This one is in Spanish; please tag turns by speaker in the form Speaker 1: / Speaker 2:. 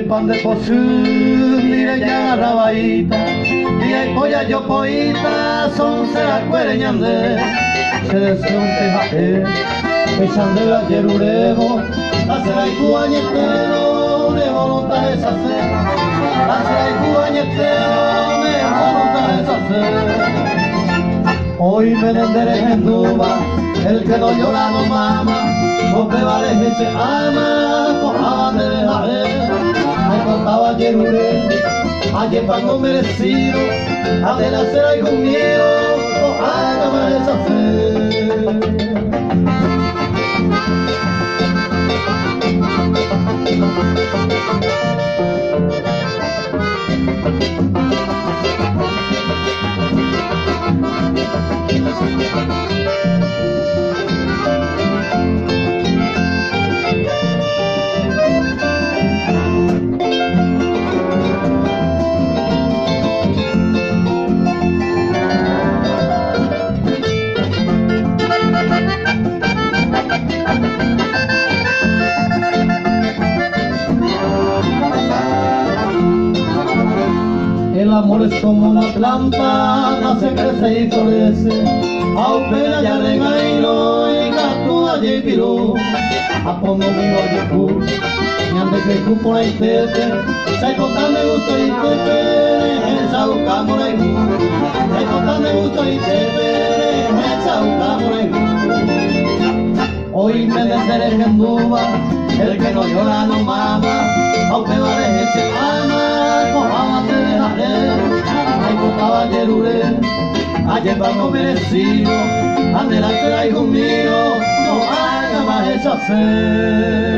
Speaker 1: pan de pozú, mire ya rabaita, y polla yo poita, son será cuereñande, se desea un tejate, echando la yerurebo, hacer el cuañetero, de voluntad es hacer, hacer el cuañetero, de voluntad es hacer. Hoy me denderé en duda, el que no llora no mama, no te vale que se ama, cojaban de dejaré, me contaba ayer ayer pago merecido, a de nacer hay conmigo, cojaban me deshacer. El amor es como una planta, nace, crece y florece, aupera ya regailo y gato allí piró, a pondo vivo allí tú, y ande que tú por ahí tete, se cortan de gusto y tete, esa busca por ahí tú, se cortan de gusto y tete, esa busca por ahí tú. Hoy me denderé en duda, el que no llora no mama, aunque vale que se ama, cojama te dejaré, ay cojaba yeruré, ayer pago merecido, ande la hijo mío, no haga más deshacer.